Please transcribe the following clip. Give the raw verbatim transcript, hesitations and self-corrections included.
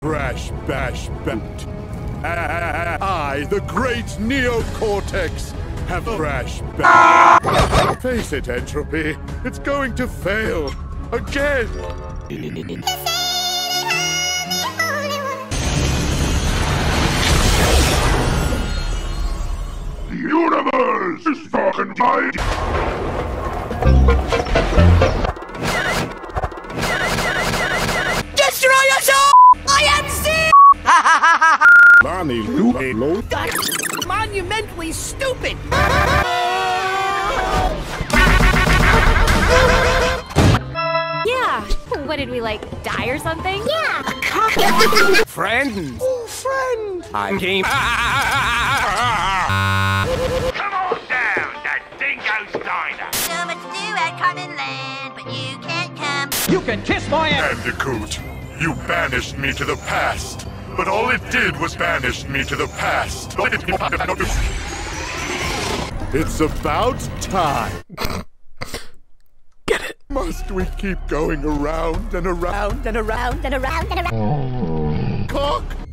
Brash bash boot. I, the great neocortex, have brash bash. Face it, Entropy. It's going to fail. Again. The universe is fucking mine. Destroy us all! I am sick! Bonnie Lou. That's monumentally stupid! Yeah. What did we, like, die or something? Yeah. Friends. Oh, friend! I came. Come on down to Dingo's Diner. So much to do at Carmen Land, but you can't come. You can kiss my ass. Bandicoot, you banished me to the past. But all it did was banish me to the past. It's about time. Get it? Must we keep going around and around And around and around and around. Cock